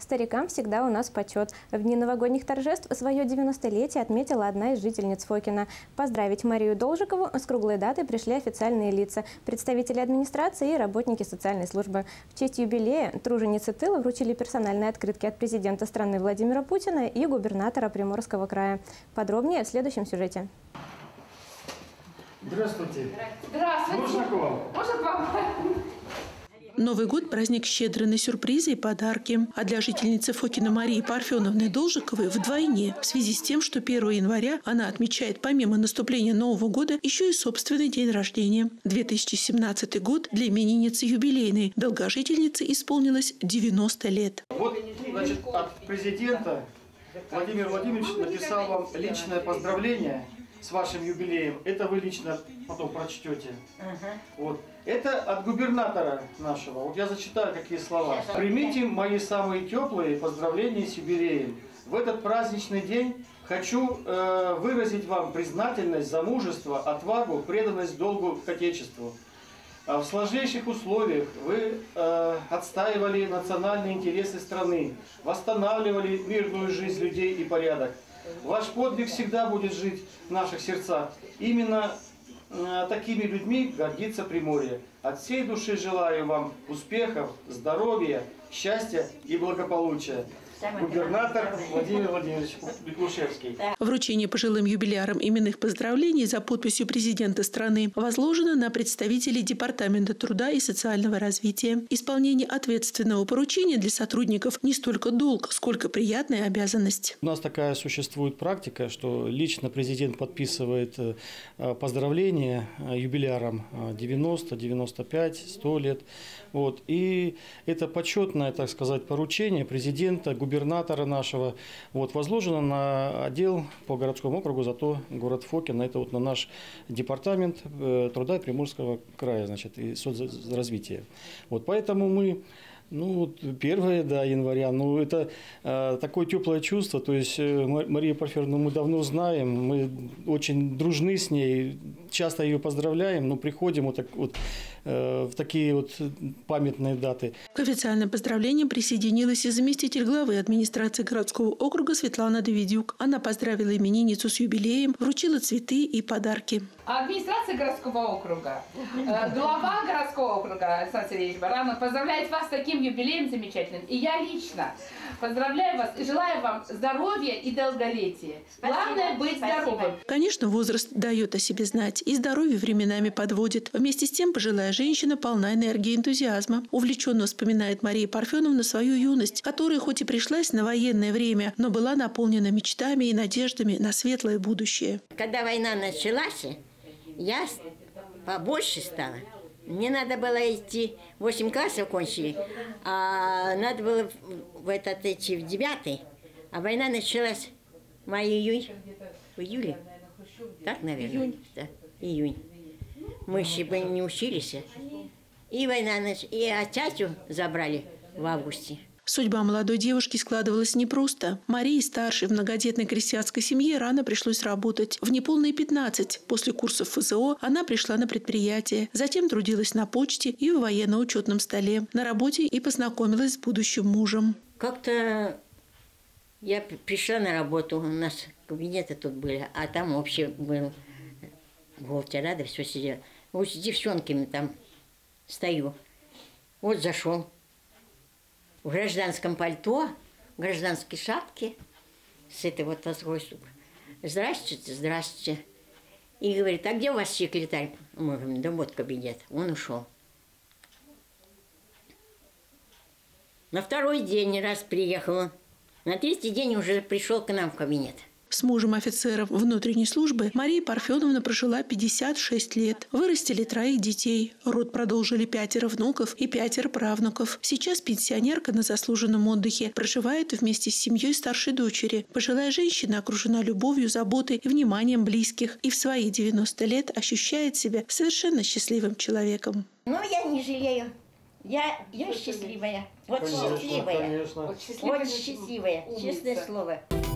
Старикам всегда у нас почет. В дни новогодних торжеств свое 90-летие отметила одна из жительниц Фокина. Поздравить Марию Должикову с круглой датой пришли официальные лица, представители администрации и работники социальной службы. В честь юбилея труженицы тыла вручили персональные открытки от президента страны Владимира Путина и губернатора Приморского края. Подробнее в следующем сюжете. Здравствуйте. Здравствуйте. Можно к вам? Можно к вам? Новый год – праздник щедрый на сюрпризы и подарки. А для жительницы Фокина Марии Парфеновны Должиковой вдвойне. В связи с тем, что 1 января она отмечает помимо наступления Нового года еще и собственный день рождения. 2017 год для именинницы юбилейной. Долгожительнице исполнилось 90 лет. Вот, значит, от президента Владимир Владимирович написал вам личное поздравление с вашим юбилеем. Это вы лично потом прочтете. Вот. Это от губернатора нашего. Вот я зачитаю какие слова. Примите мои самые теплые поздравления с юбилеем. В этот праздничный день хочу выразить вам признательность за мужество, отвагу, преданность долгу к Отечеству. В сложнейших условиях вы отстаивали национальные интересы страны, восстанавливали мирную жизнь людей и порядок. Ваш подвиг всегда будет жить в наших сердцах. Именно такими людьми гордится Приморье. От всей души желаю вам успехов, здоровья, счастья и благополучия. Губернатор Владимир Владимирович Беклушевский. Вручение пожилым юбилярам именных поздравлений за подписью президента страны возложено на представителей Департамента труда и социального развития. Исполнение ответственного поручения для сотрудников не столько долг, сколько приятная обязанность. У нас такая существует практика, что лично президент подписывает поздравления юбилярам 90, 95, 100 лет. Вот. И это почетное, так сказать, поручение президента, губернатора нашего, вот, возложено на отдел по городскому округу, зато город Фокин, это вот на наш департамент труда и Приморского края, значит, и соцразвития. Вот, поэтому мы, 1 января, это такое теплое чувство, то есть Марию Парфеновну мы давно знаем, мы очень дружны с ней, часто ее поздравляем, но приходим в такие памятные даты. К официальным поздравлениям присоединилась и заместитель главы администрации городского округа Светлана Давидюк. Она поздравила именинницу с юбилеем, вручила цветы и подарки. Администрация городского округа, глава городского округа Александр Сергеевич Баранов поздравляет вас с таким юбилеем замечательным. И я лично поздравляю вас и желаю вам здоровья и долголетия. Главное быть здоровым. Конечно, возраст дает о себе знать, и здоровье временами подводит. Вместе с тем пожилая женщина полна энергии и энтузиазма. Увлеченно вспоминает Мария Парфеновна свою юность, которая хоть и пришлась на военное время, но была наполнена мечтами и надеждами на светлое будущее. Когда война началась, я побольше стала. Мне надо было идти, 8 классов кончили, а надо было идти в 9, а война началась в июле, так, наверное? Июнь. Да, июнь. Мы еще не учились, и война началась, и тятю забрали в августе. Судьба молодой девушки складывалась непросто. Марии, старшей в многодетной крестьянской семье, рано пришлось работать. В неполные 15 после курсов ФЗО она пришла на предприятие. Затем трудилась на почте и в военно-учетном столе. На работе и познакомилась с будущим мужем. Как-то я пришла на работу, у нас кабинеты тут были, а там вообще был бухгалтер, все сидел. Вот с девчонками там стою. Вот зашел. В гражданском пальто, в гражданской шапке, с этой такой штукой. Здравствуйте, здравствуйте. И говорит, а где у вас секретарь? Мы говорим, да вот кабинет. Он ушел. На второй день раз приехала. На 3-й день уже пришел к нам в кабинет. С мужем офицером внутренней службы Мария Парфеновна прожила 56 лет. Вырастили 3 детей. Род продолжили 5 внуков и 5 правнуков. Сейчас пенсионерка на заслуженном отдыхе проживает вместе с семьей старшей дочери. Пожилая женщина окружена любовью, заботой и вниманием близких. И в свои 90 лет ощущает себя совершенно счастливым человеком. Я не жалею. Я счастливая. Вот Конечно, счастливая. конечно. Вот счастливая. Честное слово.